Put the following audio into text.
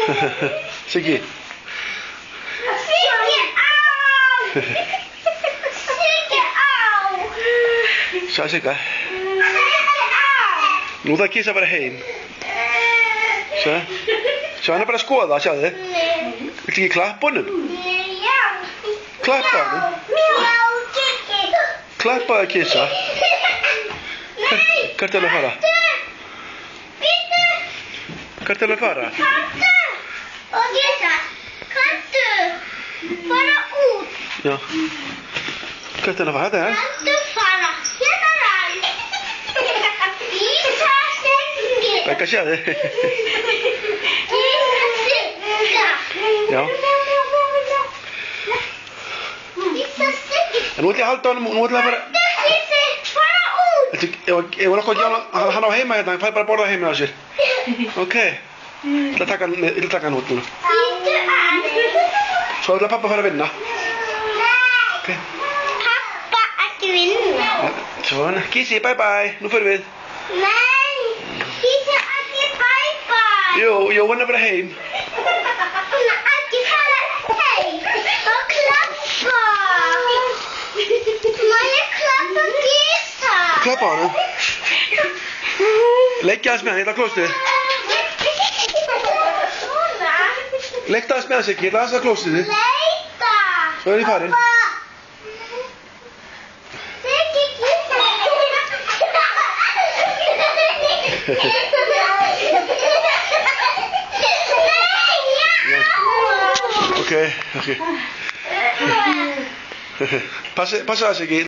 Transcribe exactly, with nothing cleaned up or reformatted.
Siggi. Siggi, á! Siggi, á! Sæ Sigga. Siggi, á! Nú þarf Kisa að fara heim. Sjá. Sjá, hann er bara að skoða, sjáðu. Viltu ekki klappa honum? Já. Klappa honum. Já, Siggi. Klappa það, Kisa. Nei. Hvert er hann að fara? Bíddu. Hvert er hann að fara? Komdu. Og Kisa, komdu. Fara út. Já. Hvert er hann að fara? Þetta er hann. Komdu fara. Hérna er hann. Kisa, Siggi. Begga, sjáðu. Kisa, Sigga. Já. Kisa, Siggi. En nú ætlum ég að halda honum, nú ætlum ég að fara... Kisa, fara út. Ef ef hann okkur ekki á hann á heima hérna, hann fær bara að borða heima á sér. Ok. Ég ætla að taka hann, ég ætla að taka hann út núna. Bíddu aðeins. Svo ætla pappa að fara að vinna. Nei. Ok. Pappa ekki vinna. Svona, Kissi, bye bye. Nú förum við. Nei. Kisa ekki bye bye. Jú, jú, hann er bara heim. Hún er ekki fara heim. Og klappa. Má ég klappa Kisa? Klappa á hann. Leggja aðeins með hann, ég ætla að klóstið. Svona. Leggja aðeins með hann, Siggi, ég ætla aðeins að klóstið þið. Leita. Svo er ég farin. Siggi, Kisa. Nei, já. Ok, ok. Passa, passa það, Siggi.